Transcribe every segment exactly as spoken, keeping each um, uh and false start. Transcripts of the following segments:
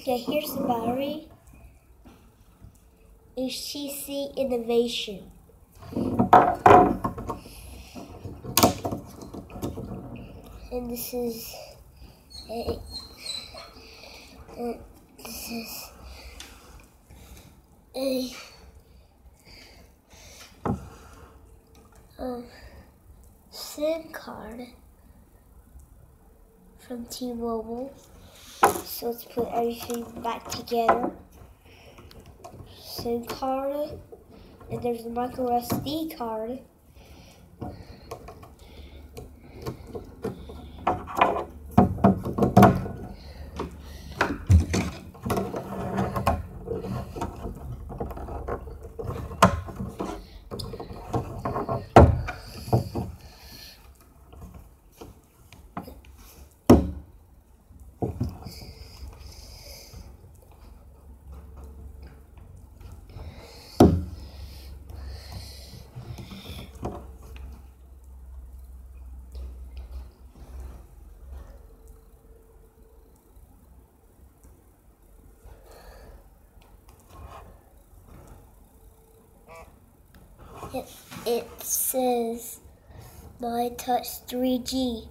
Okay, here's the battery. H T C Innovation. And this is a, and this is a, a SIM card from T-Mobile. So let's put everything back together. SIM card, and there's a micro S D card. It, it says MyTouch three G.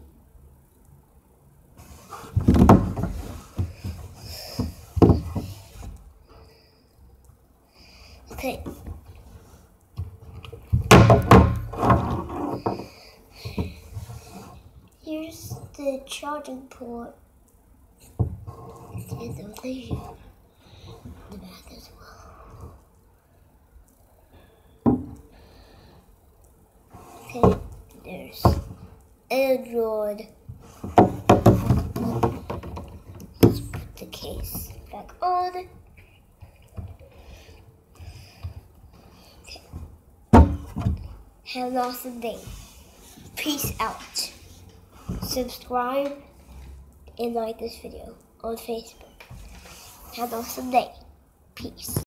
Okay. Here's the charging port. And the thing in the back as well. Okay, there's Android. Let's put the case back on. Okay. Have an awesome day. Peace out. Subscribe and like this video on Facebook. Have an awesome day. Peace.